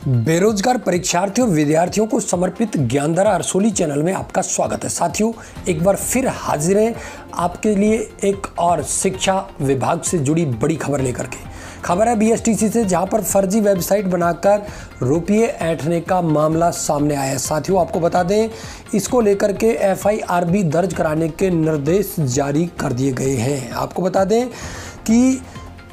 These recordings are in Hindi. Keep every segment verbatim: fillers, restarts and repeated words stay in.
बेरोजगार परीक्षार्थियों विद्यार्थियों को समर्पित ज्ञानधारा अरसोली चैनल में आपका स्वागत है। साथियों, एक बार फिर हाजिर है आपके लिए एक और शिक्षा विभाग से जुड़ी बड़ी खबर लेकर के। खबर है बीएसटीसी से, जहां पर फर्जी वेबसाइट बनाकर रुपये ऐंठने का मामला सामने आया है। साथियों, आपको बता दें, इसको लेकर के एफआईआर भी दर्ज कराने के निर्देश जारी कर दिए गए हैं। आपको बता दें कि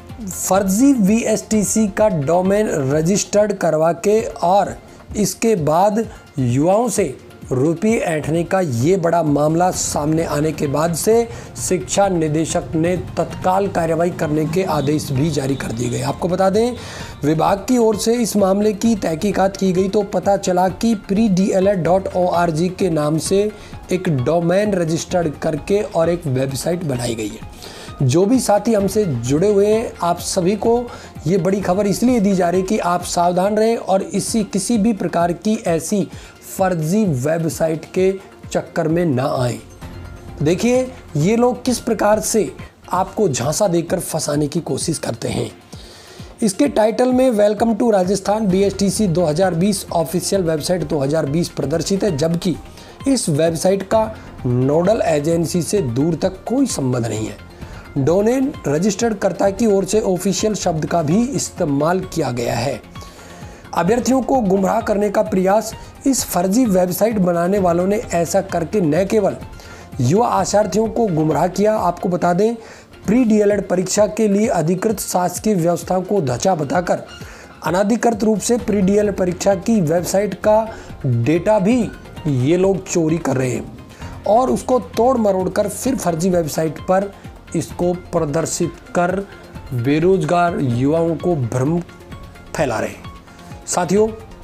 फर्जी वीएसटीसी का डोमेन रजिस्टर्ड करवा के और इसके बाद युवाओं से रुपये ऐंठने का ये बड़ा मामला सामने आने के बाद से शिक्षा निदेशक ने तत्काल कार्रवाई करने के आदेश भी जारी कर दिए गए। आपको बता दें, विभाग की ओर से इस मामले की तहकीकात की गई तो पता चला कि pre D L ed dot O R G के नाम से एक डोमेन रजिस्टर्ड करके और एक वेबसाइट बनाई गई है। जो भी साथी हमसे जुड़े हुए हैं, आप सभी को ये बड़ी खबर इसलिए दी जा रही कि आप सावधान रहें और इसी किसी भी प्रकार की ऐसी फर्जी वेबसाइट के चक्कर में ना आए। देखिए, ये लोग किस प्रकार से आपको झांसा देकर फंसाने की कोशिश करते हैं। इसके टाइटल में वेलकम टू राजस्थान बीएसटीसी दो हज़ार बीस ऑफिशियल वेबसाइट दो हज़ार बीस प्रदर्शित है, जबकि इस वेबसाइट का नोडल एजेंसी से दूर तक कोई संबंध नहीं है। डोमेन रजिस्टर्ड कर्ता की ओर से ऑफिशियल शब्द का भी इस्तेमाल किया गया है। अभ्यर्थियों को गुमराह करने का प्रयास। इस फर्जी वेबसाइट बनाने वालों ने ऐसा करके न केवल युवा आशार्थियों को गुमराह किया, आपको बता दें, प्री डीएलएड परीक्षा के लिए अधिकृत शासकीय व्यवस्था को धचा बताकर अनाधिकृत रूप से प्री डीएलएड परीक्षा की वेबसाइट का डेटा भी ये लोग चोरी कर रहे हैं और उसको तोड़ मरोड़ कर फिर फर्जी वेबसाइट पर इसको प्रदर्शित कर बेरोजगार युवाओं को भ्रम फैला रहे हैं। साथियों,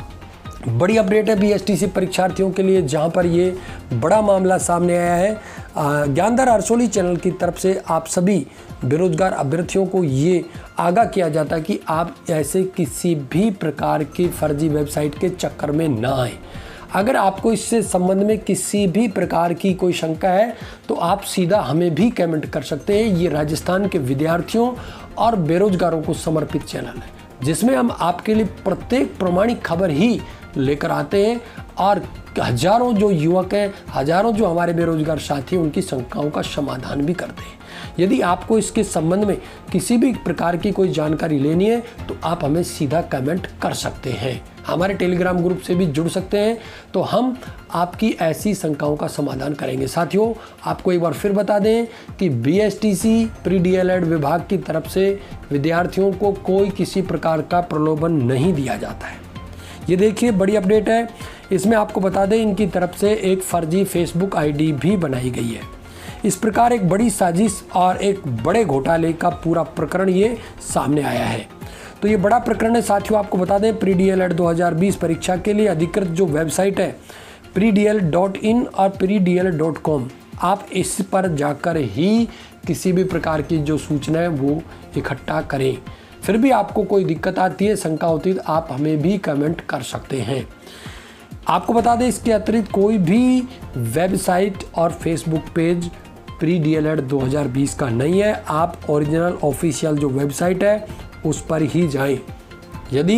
बड़ी अपडेट है बीएसटीसी परीक्षार्थियों के लिए, जहां पर ये बड़ा मामला सामने आया है। ज्ञानधारा अरसोली चैनल की तरफ से आप सभी बेरोजगार अभ्यर्थियों को ये आगाह किया जाता है कि आप ऐसे किसी भी प्रकार की फर्जी वेबसाइट के चक्कर में ना आए। अगर आपको इससे संबंध में किसी भी प्रकार की कोई शंका है तो आप सीधा हमें भी कमेंट कर सकते हैं। ये राजस्थान के विद्यार्थियों और बेरोजगारों को समर्पित चैनल है, जिसमें हम आपके लिए प्रत्येक प्रमाणिक खबर ही लेकर आते हैं और हजारों जो युवक हैं, हजारों जो हमारे बेरोजगार साथी हैं, उनकी शंकाओं का समाधान भी करते हैं। यदि आपको इसके संबंध में किसी भी प्रकार की कोई जानकारी लेनी है तो आप हमें सीधा कमेंट कर सकते हैं। हमारे टेलीग्राम ग्रुप से भी जुड़ सकते हैं, तो हम आपकी ऐसी शंकाओं का समाधान करेंगे। साथियों, आपको एक बार फिर बता दें कि बीएसटीसी प्री डीएलएड विभाग की तरफ से विद्यार्थियों को कोई किसी प्रकार का प्रलोभन नहीं दिया जाता है। ये देखिए, बड़ी अपडेट है। इसमें आपको बता दें, इनकी तरफ से एक फर्जी फेसबुक आईडी भी बनाई गई है। इस प्रकार एक बड़ी साजिश और एक बड़े घोटाले का पूरा प्रकरण ये सामने आया है। तो ये बड़ा प्रकरण है साथियों। आपको बता दें, प्री डीएलएड दो हज़ार बीस परीक्षा के लिए अधिकृत जो वेबसाइट है pre D L dot in और pre D L dot com, आप इस पर जाकर ही किसी भी प्रकार की जो सूचना है वो इकट्ठा करें। फिर भी आपको कोई दिक्कत आती है, शंका होती है, तो आप हमें भी कमेंट कर सकते हैं। आपको बता दें, इसके अतिरिक्त कोई भी वेबसाइट और फेसबुक पेज प्री डीएलएड दो हज़ार बीस का नहीं है। आप ओरिजिनल ऑफिशियल जो वेबसाइट है उस पर ही जाएं। यदि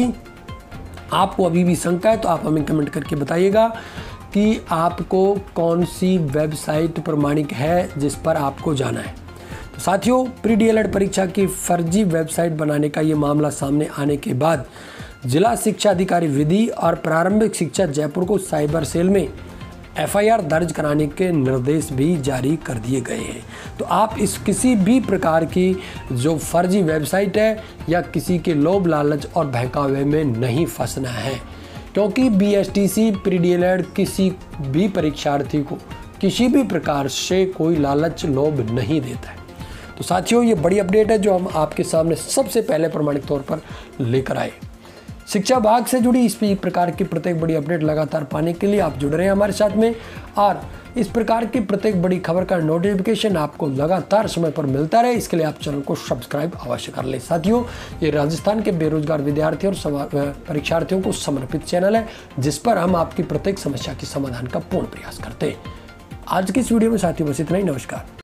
आपको अभी भी शंका है तो आप हमें कमेंट करके बताइएगा कि आपको कौन सी वेबसाइट प्रमाणिक है जिस पर आपको जाना है। तो साथियों, प्री डीएलएड परीक्षा की फर्जी वेबसाइट बनाने का ये मामला सामने आने के बाद जिला शिक्षा अधिकारी विधि और प्रारंभिक शिक्षा जयपुर को साइबर सेल में एफआईआर दर्ज कराने के निर्देश भी जारी कर दिए गए हैं। तो आप इस किसी भी प्रकार की जो फर्जी वेबसाइट है या किसी के लोभ लालच और बहकावे में नहीं फंसना है, क्योंकि बीएसटीसी प्री डीएलएड किसी भी परीक्षार्थी को किसी भी प्रकार से कोई लालच लोभ नहीं देता है। तो साथियों, ये बड़ी अपडेट है जो हम आपके सामने सबसे पहले प्रमाणिक तौर पर लेकर आए। शिक्षा विभाग से जुड़ी इस प्रकार की प्रत्येक बड़ी अपडेट लगातार पाने के लिए आप जुड़ रहे हैं हमारे साथ में, और इस प्रकार की प्रत्येक बड़ी खबर का नोटिफिकेशन आपको लगातार समय पर मिलता रहे, इसके लिए आप चैनल को सब्सक्राइब अवश्य कर लें। साथियों, ये राजस्थान के बेरोजगार विद्यार्थियों और परीक्षार्थियों को समर्पित चैनल है, जिस पर हम आपकी प्रत्येक समस्या के समाधान का पूर्ण प्रयास करते हैं। आज की इस वीडियो में साथियों बस इतना ही। नमस्कार।